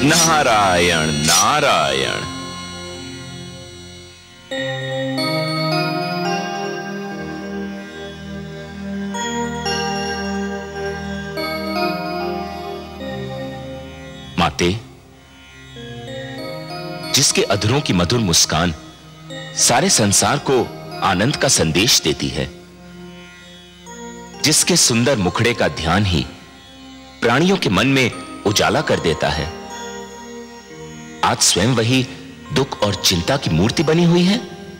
नारायण नारायण। माते, जिसके अधरों की मधुर मुस्कान सारे संसार को आनंद का संदेश देती है, जिसके सुंदर मुखड़े का ध्यान ही प्राणियों के मन में उजाला कर देता है, आज स्वयं वही दुख और चिंता की मूर्ति बनी हुई है।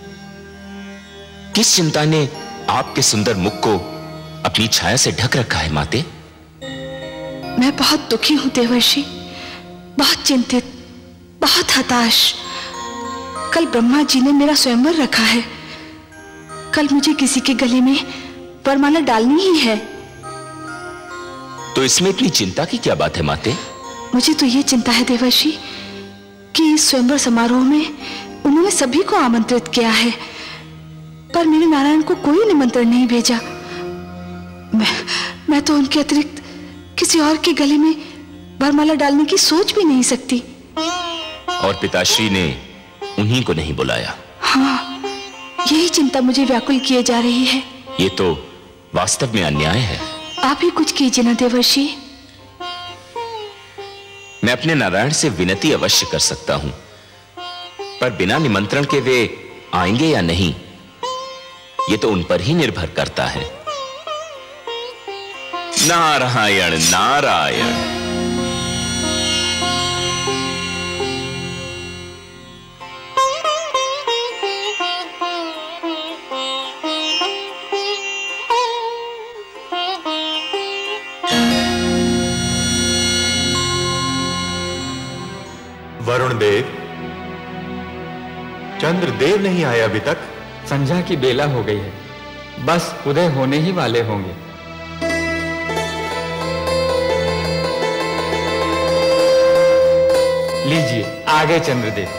किस चिंता ने आपके सुंदर मुख को अपनी छाया से ढक रखा है माते? मैं बहुत दुखी हूं देवर्षि, बहुत चिंतित, बहुत हताश। कल ब्रह्मा जी ने मेरा स्वयंवर रखा है। कल मुझे किसी के गले में वरमाला डालनी ही है। तो इसमें इतनी चिंता की क्या बात है माते? मुझे तो ये चिंता है देवर्षि कि इस स्वयंवर समारोह में उन्होंने सभी को आमंत्रित किया है, पर मेरे नारायण को कोई निमंत्रण नहीं भेजा। मैं तो उनके अतिरिक्त किसी और के गले में वरमाला डालने की सोच भी नहीं सकती। और पिताश्री ने उन्हीं को नहीं बुलाया? हाँ, यही चिंता मुझे व्याकुल किए जा रही है। ये तो वास्तव में अन्याय है। आप ही कुछ कीजिए ना देवर्षि। मैं अपने नारायण से विनती अवश्य कर सकता हूं, पर बिना निमंत्रण के वे आएंगे या नहीं, ये तो उन पर ही निर्भर करता है। नारायण नारायण। वरुण देव, चंद्रदेव नहीं आए अभी तक? संध्या की बेला हो गई है, बस उदय होने ही वाले होंगे। लीजिए आगे चंद्रदेव।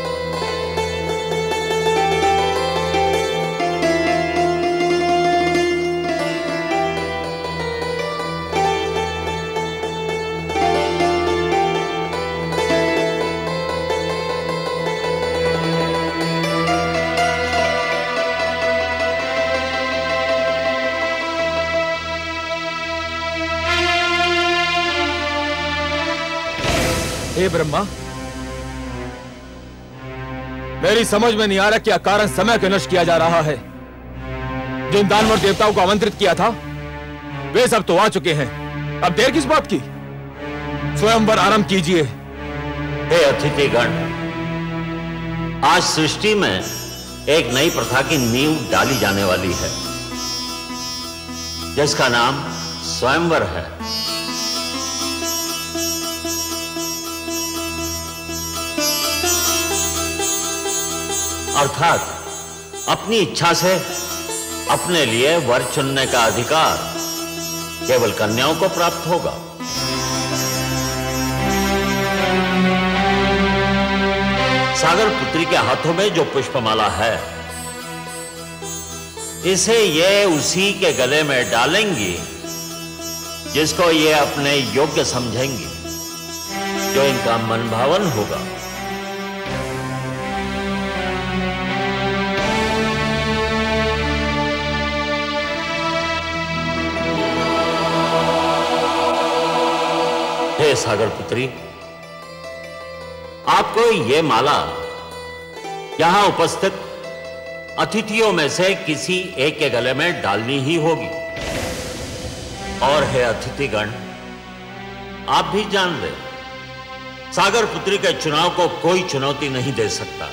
हे ब्रह्मा, मेरी समझ में नहीं आ रहा क्या कारण समय को नष्ट किया जा रहा है। जिन दानवर देवताओं को आमंत्रित किया था वे सब तो आ चुके हैं, अब देर किस बात की? स्वयंवर आरंभ कीजिए। हे अतिथिगण, आज सृष्टि में एक नई प्रथा की नींव डाली जाने वाली है, जिसका नाम स्वयंवर है। अर्थात अपनी इच्छा से अपने लिए वर चुनने का अधिकार केवल कन्याओं को प्राप्त होगा। सागर पुत्री के हाथों में जो पुष्पमाला है, इसे ये उसी के गले में डालेंगी जिसको ये अपने योग्य समझेंगी, जो इनका मनभावन होगा। हे सागर पुत्री, आपको ये माला यहां उपस्थित अतिथियों में से किसी एक के गले में डालनी ही होगी। और हे अतिथिगण, आप भी जान लें, सागर पुत्री के चुनाव को कोई चुनौती नहीं दे सकता।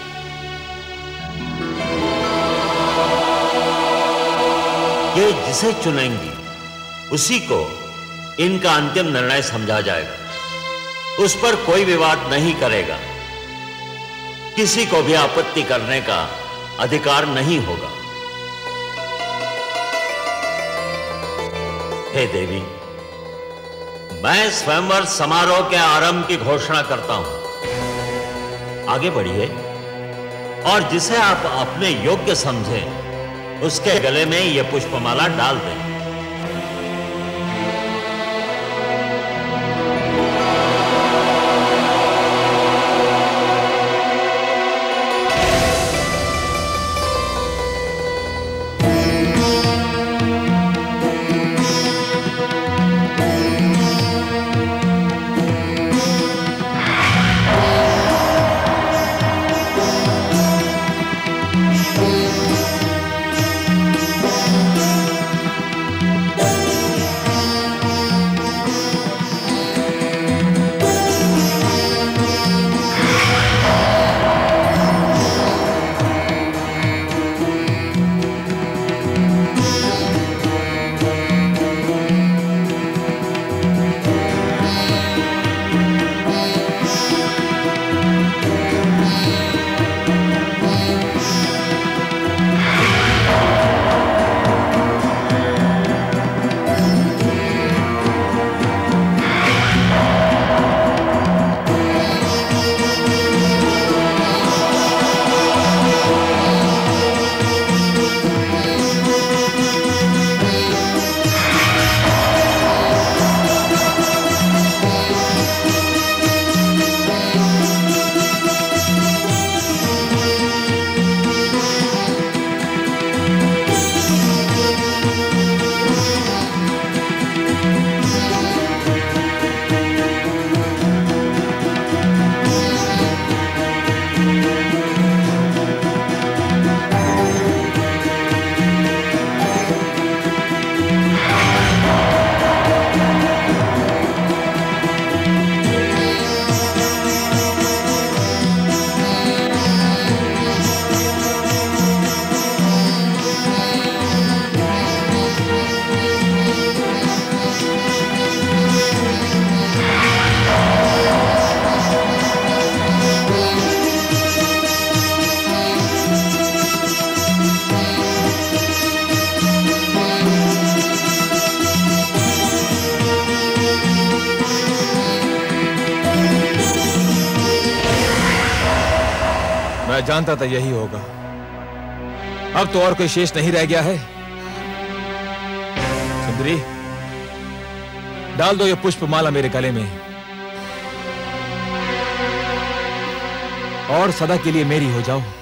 ये जिसे चुनेंगी उसी को इनका अंतिम निर्णय समझा जाएगा। उस पर कोई विवाद नहीं करेगा, किसी को भी आपत्ति करने का अधिकार नहीं होगा। हे देवी, मैं स्वयंवर समारोह के आरंभ की घोषणा करता हूं। आगे बढ़िए और जिसे आप अपने योग्य समझें उसके गले में यह पुष्पमाला डाल दें। मैं जानता था यही होगा। अब तो और कोई शेष नहीं रह गया है। सुंदरी, डाल दो ये पुष्पमाला मेरे गले में और सदा के लिए मेरी हो जाओ।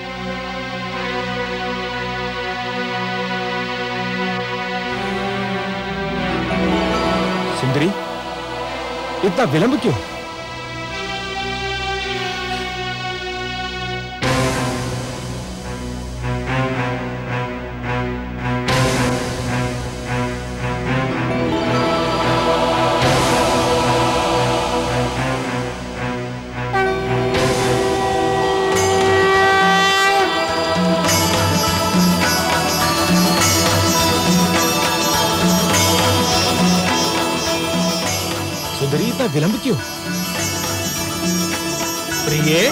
सुंदरी, इतना विलंब क्यों? इतना विलंब क्यों? प्रिय,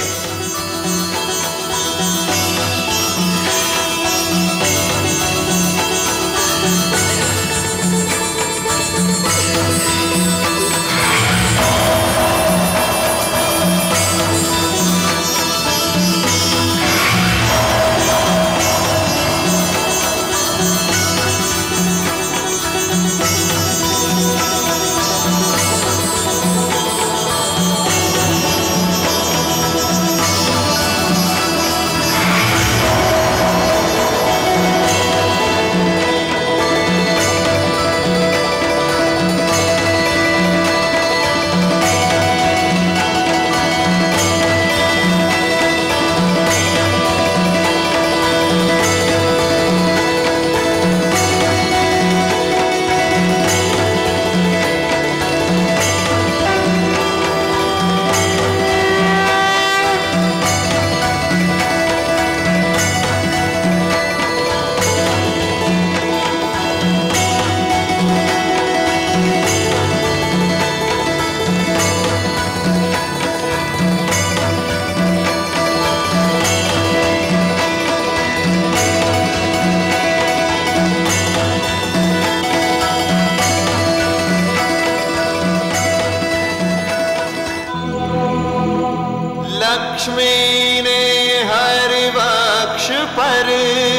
लक्ष्मी ने हर वक्ष पर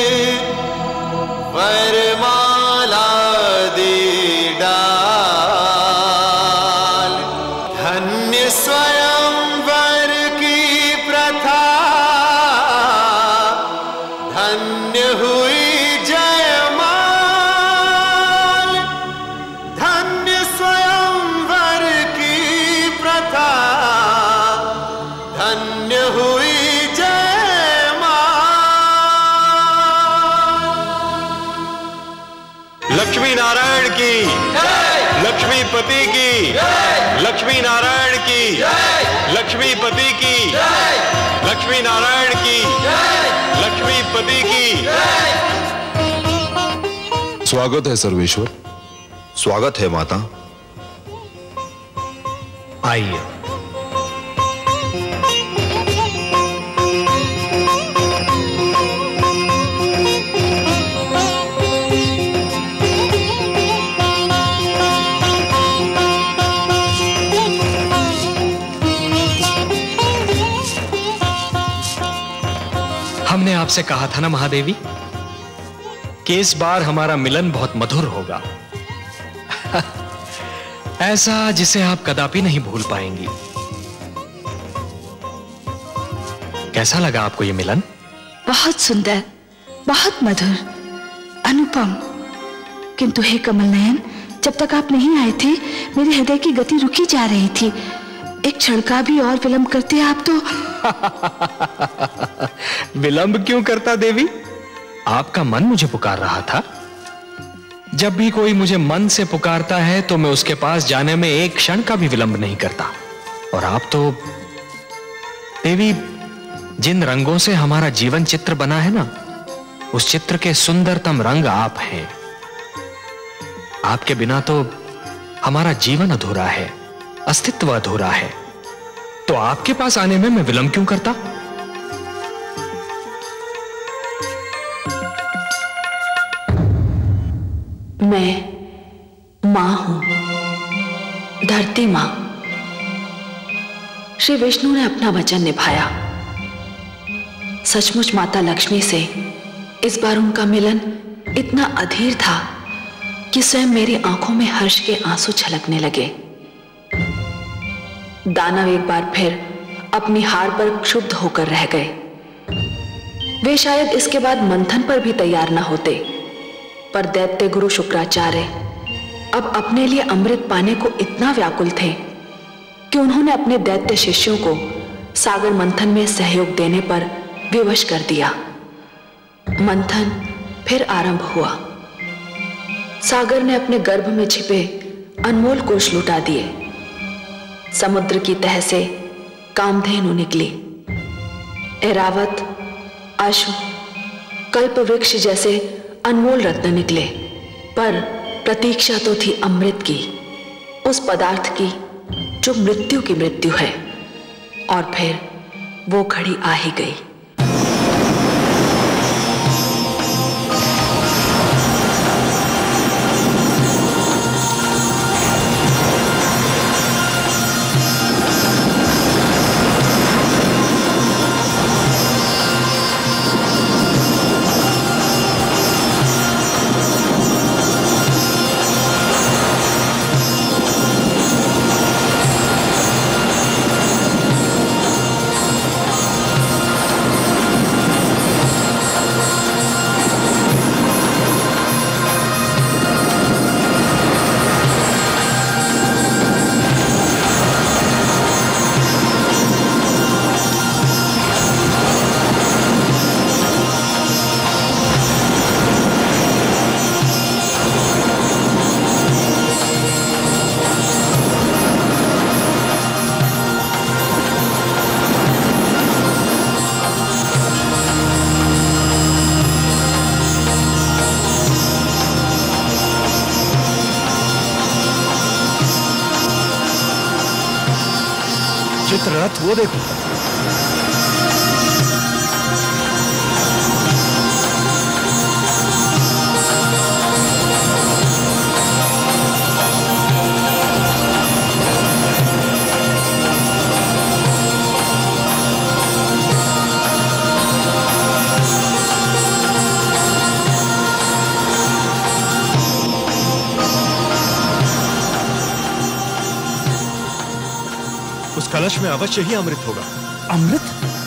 वरमाला दी डाल। धन्य स्वयंवर की प्रथा, धन्य हुई जयमाल। धन्य स्वयंवर की प्रथा, धन्य हुई जयमाल। लक्ष्मी नारायण की, लक्ष्मीपति की, लक्ष्मी नारायण की, लक्ष्मीपति की, लक्ष्मी नारायण की, लक्ष्मीपति की। स्वागत है सर्वेश्वर। स्वागत है माता। आइए। हमने आपसे कहा था ना महादेवी कि इस बार हमारा मिलन बहुत मधुर होगा। ऐसा जिसे आप कदापि नहीं भूल पाएंगी। कैसा लगा आपको ये मिलन? बहुत सुंदर, बहुत मधुर, अनुपम। किंतु हे कमल नयन, जब तक आप नहीं आए थे मेरे हृदय की गति रुकी जा रही थी। एक क्षण का भी और विलंब करते आप तो विलंब क्यों करता देवी? आपका मन मुझे पुकार रहा था। जब भी कोई मुझे मन से पुकारता है तो मैं उसके पास जाने में एक क्षण का भी विलंब नहीं करता। और आप तो देवी, जिन रंगों से हमारा जीवन चित्र बना है ना, उस चित्र के सुंदरतम रंग आप हैं। आपके बिना तो हमारा जीवन अधूरा है, अस्तित्व अधूरा है। तो आपके पास आने में मैं विलंब क्यों करता? मैं मां हूं, धरती मां। श्री विष्णु ने अपना वचन निभाया। सचमुच माता लक्ष्मी से इस बार उनका मिलन इतना अधीर था कि स्वयं मेरी आंखों में हर्ष के आंसू छलकने लगे। दानव एक बार फिर अपनी हार पर क्षुब्ध होकर रह गए। वे शायद इसके बाद मंथन पर भी तैयार न होते, पर दैत्य गुरु शुक्राचार्य अब अपने लिए अमृत पाने को इतना व्याकुल थे कि उन्होंने अपने दैत्य शिष्यों को सागर मंथन में सहयोग देने पर विवश कर दिया। मंथन फिर आरंभ हुआ। सागर ने अपने गर्भ में छिपे अनमोल कोष लुटा दिए। समुद्र की तह से कामधेनु निकली। ऐरावत, अश्व, कल्प वृक्ष जैसे अनमोल रत्न निकले, पर प्रतीक्षा तो थी अमृत की, उस पदार्थ की जो मृत्यु की मृत्यु है। और फिर वो घड़ी आ ही गई। चित्ररथ वो देखो। कलश में अवश्य ही अमृत होगा। अमृत?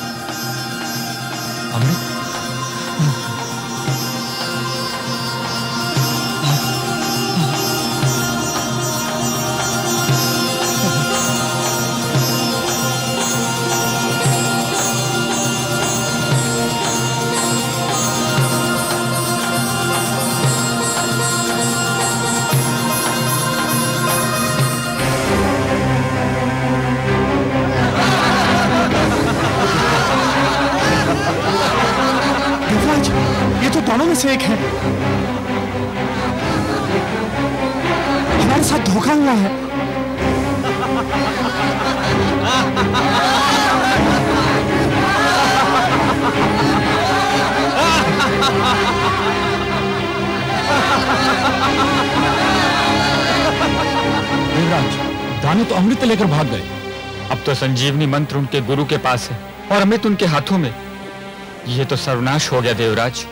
अमृत? दोनों में से एक है। हमारे साथ धोखा हुआ है। देवराज, दानी तो अमृत लेकर भाग गए। अब तो संजीवनी मंत्र उनके गुरु के पास है और अमृत उनके हाथों में। यह तो सर्वनाश हो गया देवराज।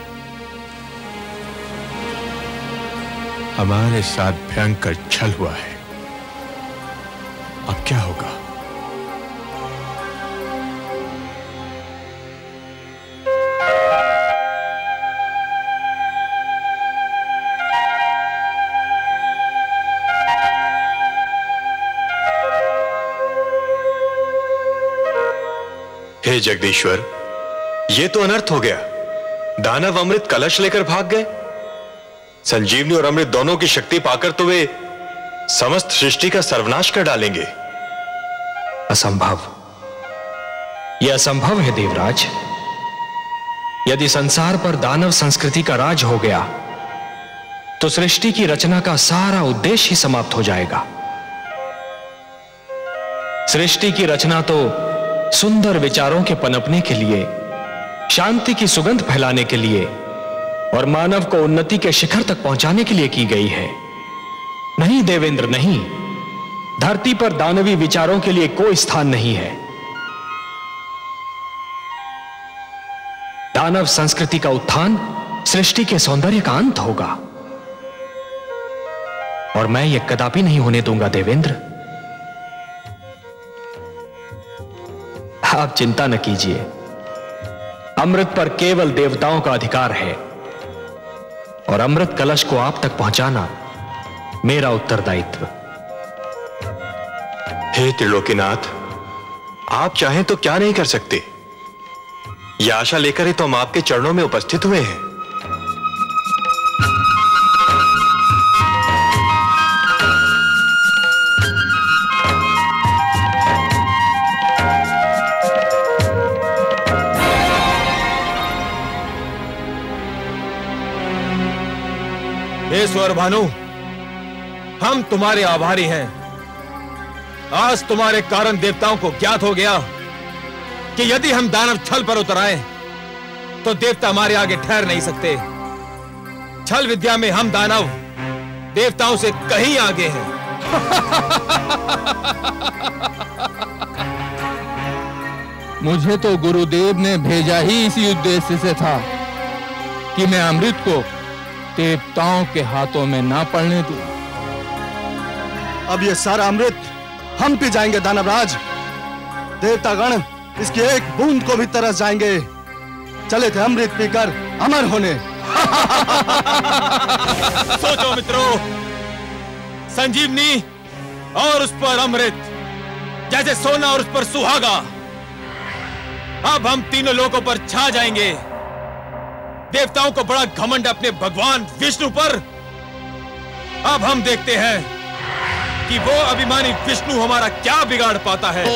हमारे साथ भयंकर छल हुआ है। अब क्या होगा? हे जगदीश्वर, ये तो अनर्थ हो गया। दानव अमृत कलश लेकर भाग गए। संजीवनी और अमृत दोनों की शक्ति पाकर तो वे समस्त सृष्टि का सर्वनाश कर डालेंगे। असंभव। यह असंभव है देवराज। यदि संसार पर दानव संस्कृति का राज हो गया तो सृष्टि की रचना का सारा उद्देश्य ही समाप्त हो जाएगा। सृष्टि की रचना तो सुंदर विचारों के पनपने के लिए, शांति की सुगंध फैलाने के लिए और मानव को उन्नति के शिखर तक पहुंचाने के लिए की गई है। नहीं देवेंद्र, नहीं। धरती पर दानवी विचारों के लिए कोई स्थान नहीं है। दानव संस्कृति का उत्थान सृष्टि के सौंदर्य का अंत होगा, और मैं यह कदापि नहीं होने दूंगा देवेंद्र। आप चिंता न कीजिए, अमृत पर केवल देवताओं का अधिकार है, और अमृत कलश को आप तक पहुंचाना मेरा उत्तरदायित्व। हे त्रिलोकीनाथ, आप चाहें तो क्या नहीं कर सकते। यह आशा लेकर ही तो हम आपके चरणों में उपस्थित हुए हैं। हे स्वर भानु, हम तुम्हारे आभारी हैं। आज तुम्हारे कारण देवताओं को ज्ञात हो गया कि यदि हम दानव छल पर उतर आए तो देवता हमारे आगे ठहर नहीं सकते। छल विद्या में हम दानव देवताओं से कहीं आगे हैं। मुझे तो गुरुदेव ने भेजा ही इसी उद्देश्य से था कि मैं अमृत को देवताओं के हाथों में ना पड़ने दूं। अब ये सारा अमृत हम पी जाएंगे दानवराज। देवतागण इसकी एक बूंद को भी तरस जाएंगे। चले थे अमृत पीकर अमर होने। सोचो मित्रों, संजीवनी और उस पर अमृत जैसे सोना और उस पर सुहागा। अब हम तीनों लोगों पर छा जाएंगे। देवताओं को बड़ा घमंड अपने भगवान विष्णु पर। अब हम देखते हैं कि वो अभिमानी विष्णु हमारा क्या बिगाड़ पाता है।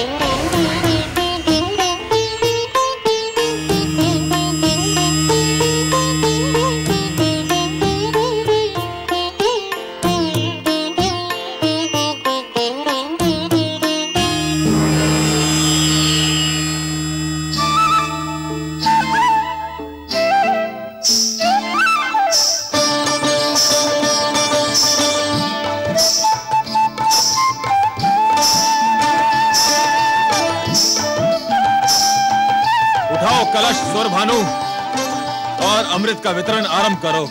कलश स्वर भानु और अमृत का वितरण आरंभ करो।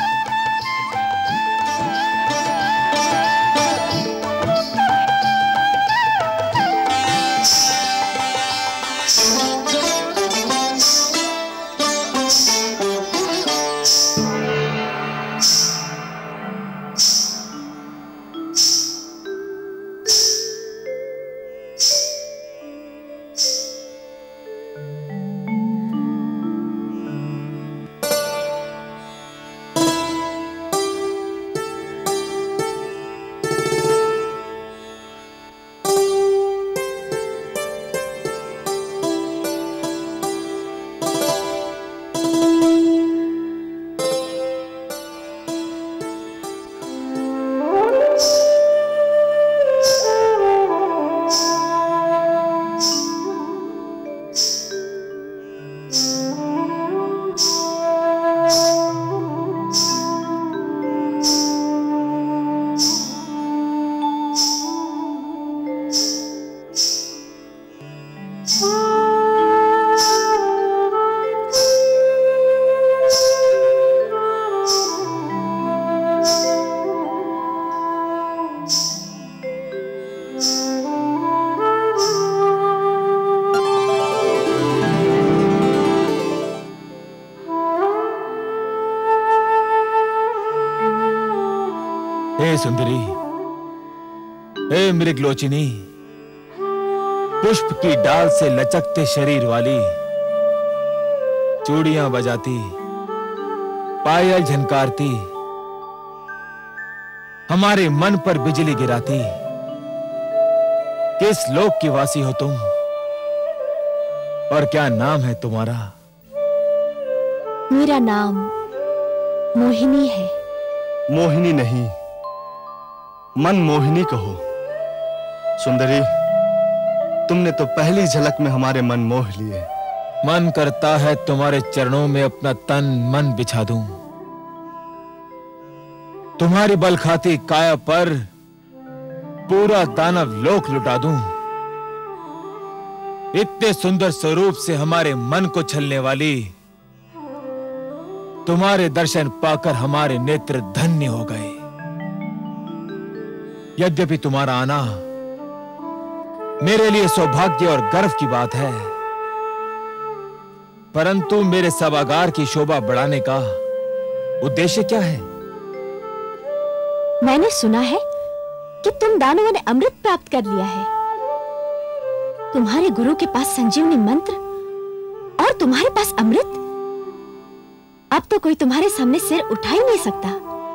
हे सुंदरी, हे मृगलोचिनी, पुष्प की डाल से लचकते शरीर वाली, चूड़ियां बजाती, पायल झनकारती, हमारे मन पर बिजली गिराती, किस लोक की वासी हो तुम और क्या नाम है तुम्हारा? मेरा नाम मोहिनी है। मोहिनी नहीं, मन मोहिनी कहो। सुंदरी, तुमने तो पहली झलक में हमारे मन मोह लिए। मन करता है तुम्हारे चरणों में अपना तन मन बिछा दूं, तुम्हारी बल खाती काया पर पूरा दानव लोक लुटा दूं। इतने सुंदर स्वरूप से हमारे मन को छलने वाली तुम्हारे दर्शन पाकर हमारे नेत्र धन्य हो गए। यद्यपि तुम्हारा आना मेरे लिए सौभाग्य और गर्व की बात है, परंतु मेरे सभागार की शोभा बढ़ाने का उद्देश्य क्या है? मैंने सुना है कि तुम दानवों ने अमृत प्राप्त कर लिया है। तुम्हारे गुरु के पास संजीवनी मंत्र और तुम्हारे पास अमृत। अब तो कोई तुम्हारे सामने सिर उठा ही नहीं सकता।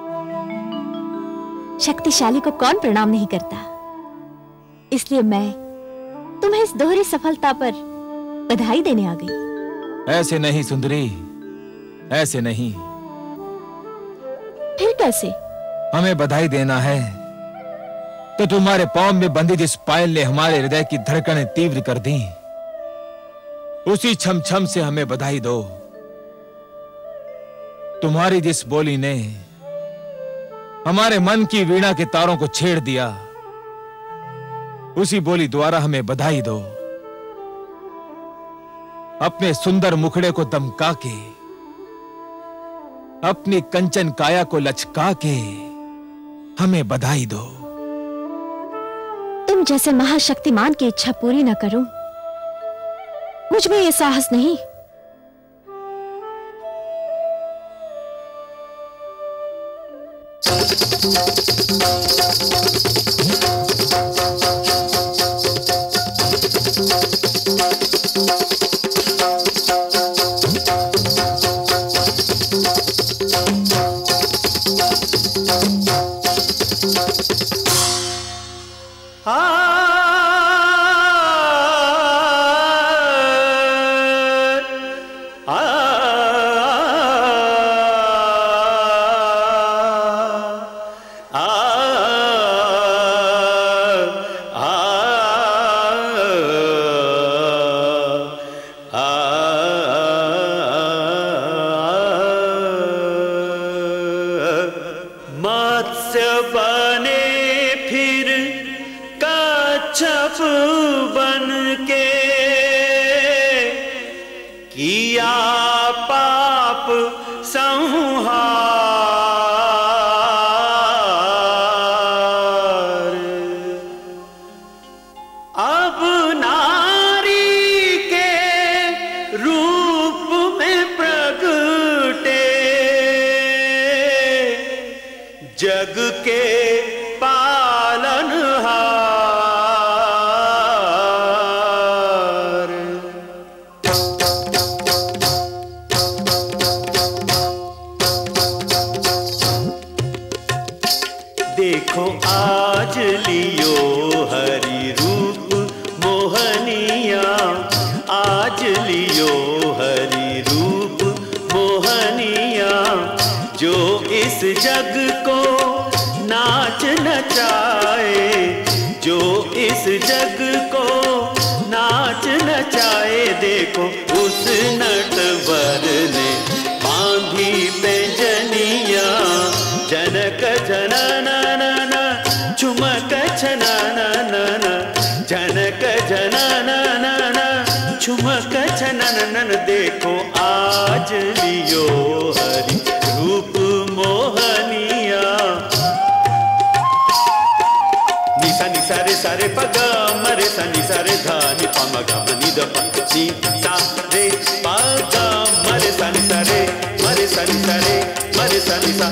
शक्तिशाली को कौन प्रणाम नहीं करता। इसलिए मैं तुम्हें इस दोहरी सफलता पर बधाई देने आ गई। ऐसे नहीं सुंदरी, ऐसे नहीं। फिर कैसे? हमें बधाई देना है तो तुम्हारे पांव में बंधी जिस पायल ने हमारे हृदय की धड़कनें तीव्र कर दी, उसी छम छम से हमें बधाई दो। तुम्हारी जिस बोली ने हमारे मन की वीणा के तारों को छेड़ दिया, उसी बोली द्वारा हमें बधाई दो। अपने सुंदर मुखड़े को दमका के, अपनी कंचन काया को लचका के हमें बधाई दो। तुम जैसे महाशक्तिमान की इच्छा पूरी न करूं, मुझ में ये साहस नहीं। देखो आज लियो हरि रूप मोहनिया। निसा निसा रे सारे पग मरे सा निसा रे धा नि पा म ग म नि द प नि सा रे पग मरे सा निसा रे मरे सा निसा रे मरे सा निसा।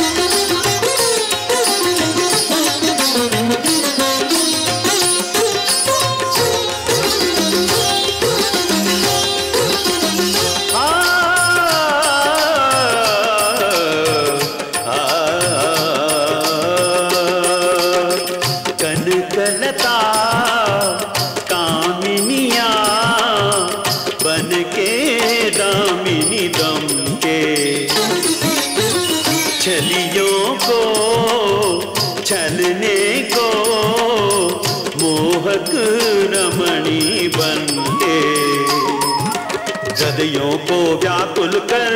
हृदयों को व्याकुल कर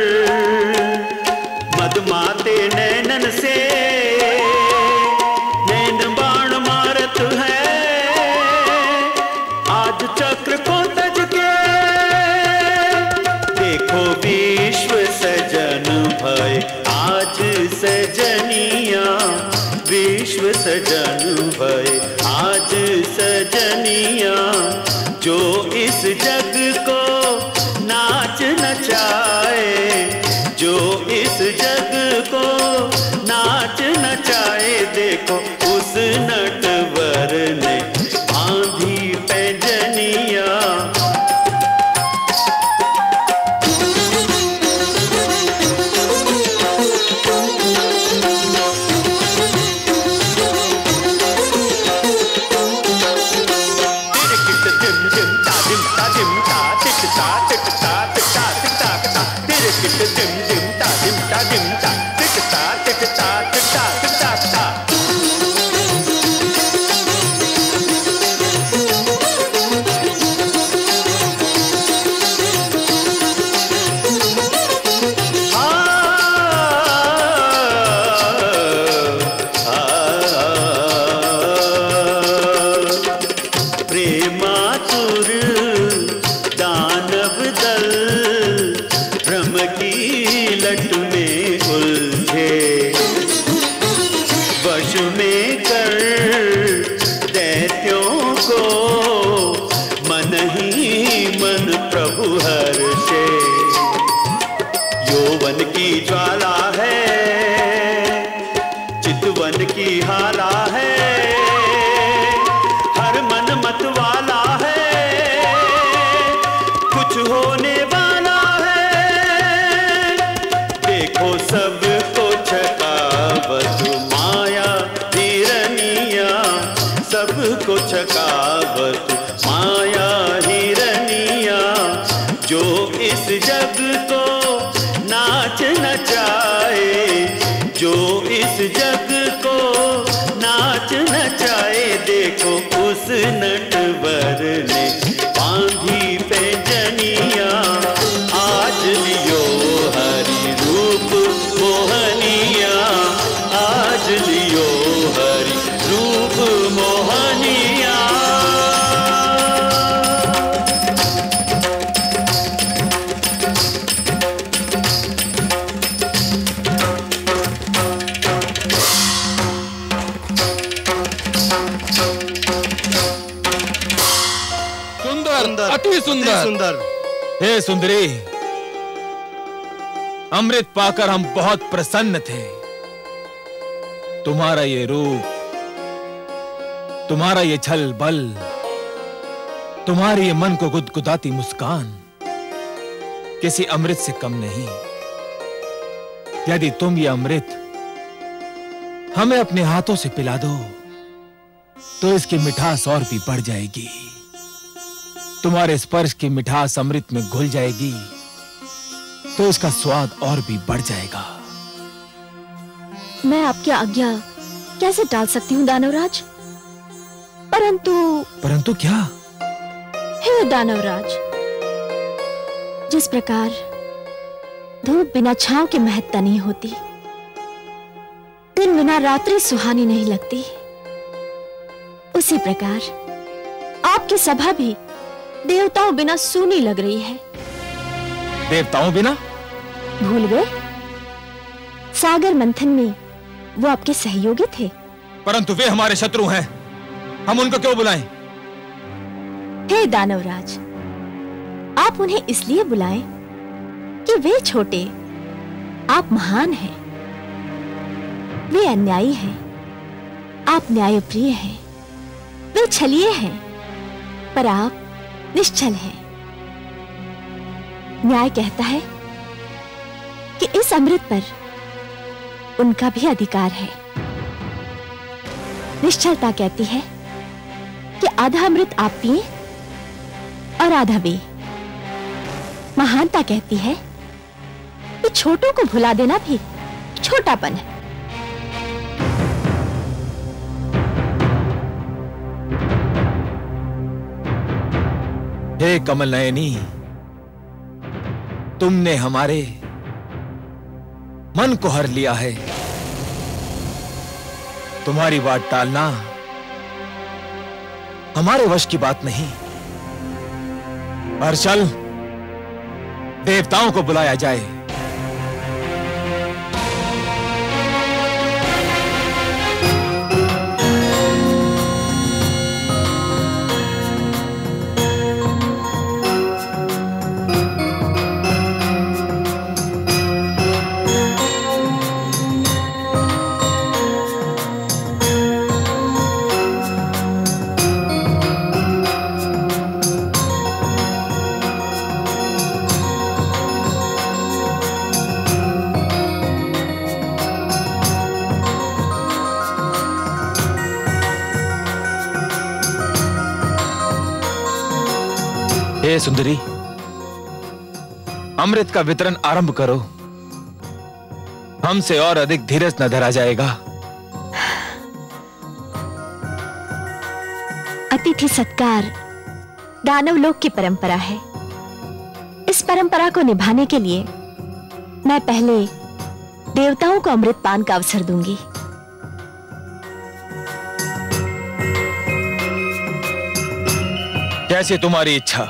मदमाते नैनन से नैन बाण मारत है। आज चक्र को तज के देखो विश्व सजन सजन भये आज सजनिया, जो इस जग को नाच नचाए, जो इस जग को नाच नचाए। देखो उस नटवर ने बांधी पैंजनिया, ज्वाला है चितवन की हाला है, हर मन मत वाला है, कुछ होने वाला है। देखो सबको छकावत माया हिरनिया, सबको छकावत माया हिरनिया, जो इस जग को नाच नचाए, जो इस जग को नाच नचाए। देखो उस नटवर ने बांधी पैंजनिया, आज लियो हरि रूप मोहनिया, आज लियो हरि रूप मोहनिया। अति सुंदर। हे सुंदरी, अमृत पाकर हम बहुत प्रसन्न थे। तुम्हारा ये रूप, तुम्हारा ये छल बल, तुम्हारी ये मन को गुदगुदाती मुस्कान किसी अमृत से कम नहीं। यदि तुम ये अमृत हमें अपने हाथों से पिला दो तो इसकी मिठास और भी बढ़ जाएगी। तुम्हारे स्पर्श की मिठास अमृत में घुल जाएगी तो इसका स्वाद और भी बढ़ जाएगा। मैं आपकी आज्ञा कैसे टाल सकती हूँ दानवराज? परंतु क्या? हे दानवराज, जिस प्रकार धूप बिना छांव के महत्ता नहीं होती, दिन बिना रात्रि सुहानी नहीं लगती, उसी प्रकार आपकी सभा भी देवताओं बिना सूनी लग रही है। देवताओं बिना? भूल गए? सागर मंथन में वो आपके सहयोगी थे। परंतु वे हमारे शत्रु हैं, हम उनको क्यों बुलाएं? हे दानवराज, आप उन्हें इसलिए बुलाएं कि वे छोटे, आप महान हैं। वे अन्यायी हैं, आप न्यायप्रिय हैं। वे छलिए हैं, पर आप निश्चल है। न्याय कहता है कि इस अमृत पर उनका भी अधिकार है। निश्चलता कहती है कि आधा अमृत आप पिए और आधा वे। महानता कहती है कि छोटों को भुला देना भी छोटापन है। हे कमल नयनी, तुमने हमारे मन को हर लिया है। तुम्हारी बात टालना हमारे वश की बात नहीं। और चल, देवताओं को बुलाया जाए। हे सुंदरी, अमृत का वितरण आरंभ करो। हमसे और अधिक धीरज न धरा जाएगा। अतिथि सत्कार दानव लोक की परंपरा है। इस परंपरा को निभाने के लिए मैं पहले देवताओं को अमृत पान का अवसर दूंगी। कैसे तुम्हारी इच्छा।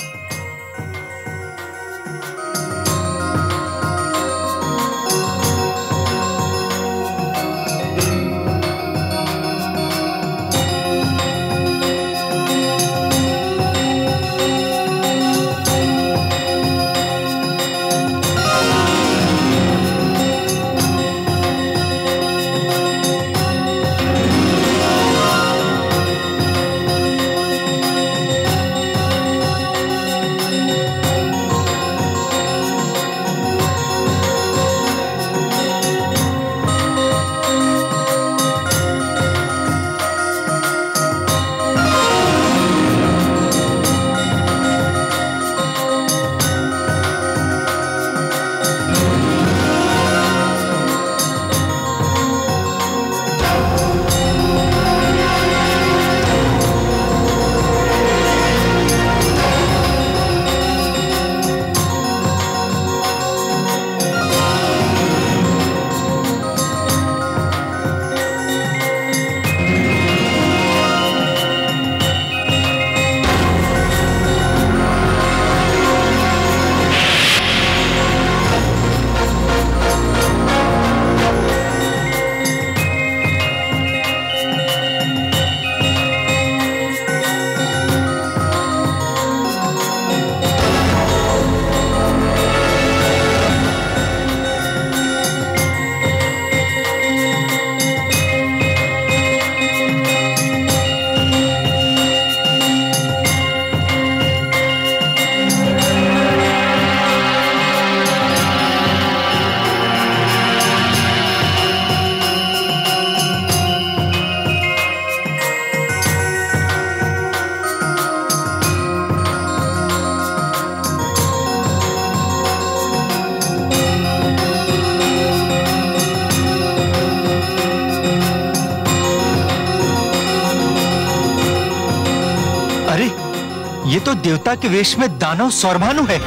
ये तो देवता के वेश में दानव सौरभानु है।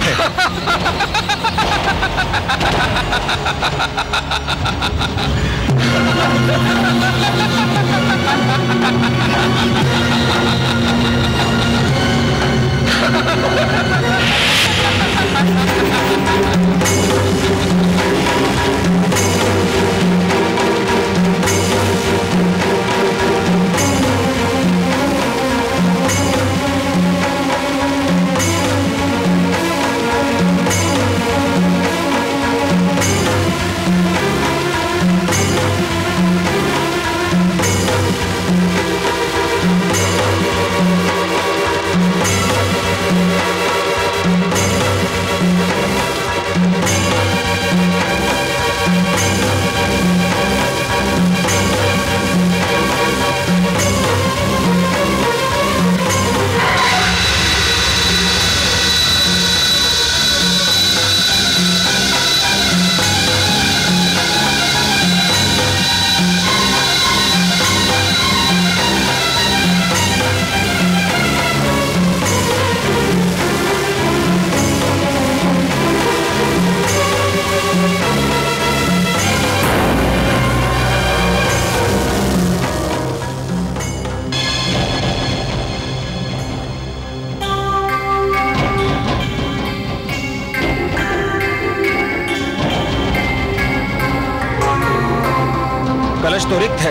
कलश तो रिक्त है।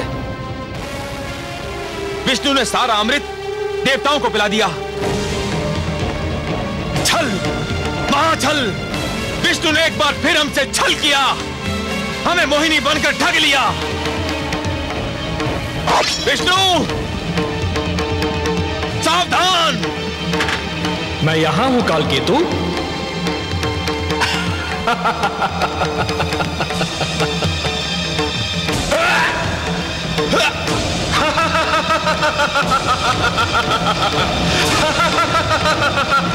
विष्णु ने सारा अमृत देवताओं को पिला दिया। छल, महाछल। विष्णु ने एक बार फिर हमसे छल किया, हमें मोहिनी बनकर ठग लिया। विष्णु, सावधान। मैं यहां हूं कालकेतु।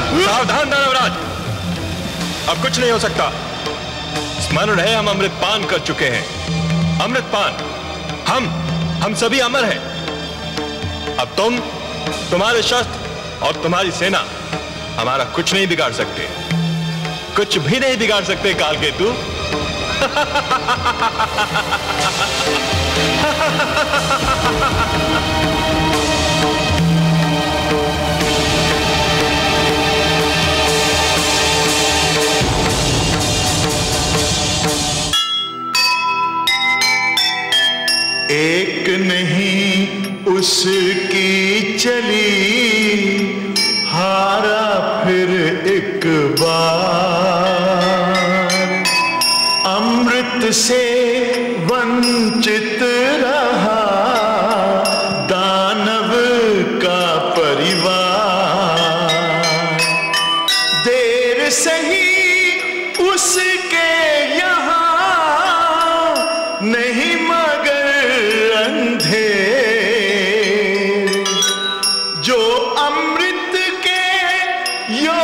सावधान दानवराज, अब कुछ नहीं हो सकता। स्मरण रहे हम अमृतपान कर चुके हैं। अमृतपान, हम सभी अमर हैं। अब तुम्हारे शस्त्र और तुम्हारी सेना हमारा कुछ नहीं बिगाड़ सकते, कुछ भी नहीं बिगाड़ सकते कालकेतु। एक नहीं उसकी चली, हारा फिर एक बार। अमृत से वंचित रहा दानव का परिवार। देर सही उसके यहाँ नहीं मगर अंधेर, जो अमृत के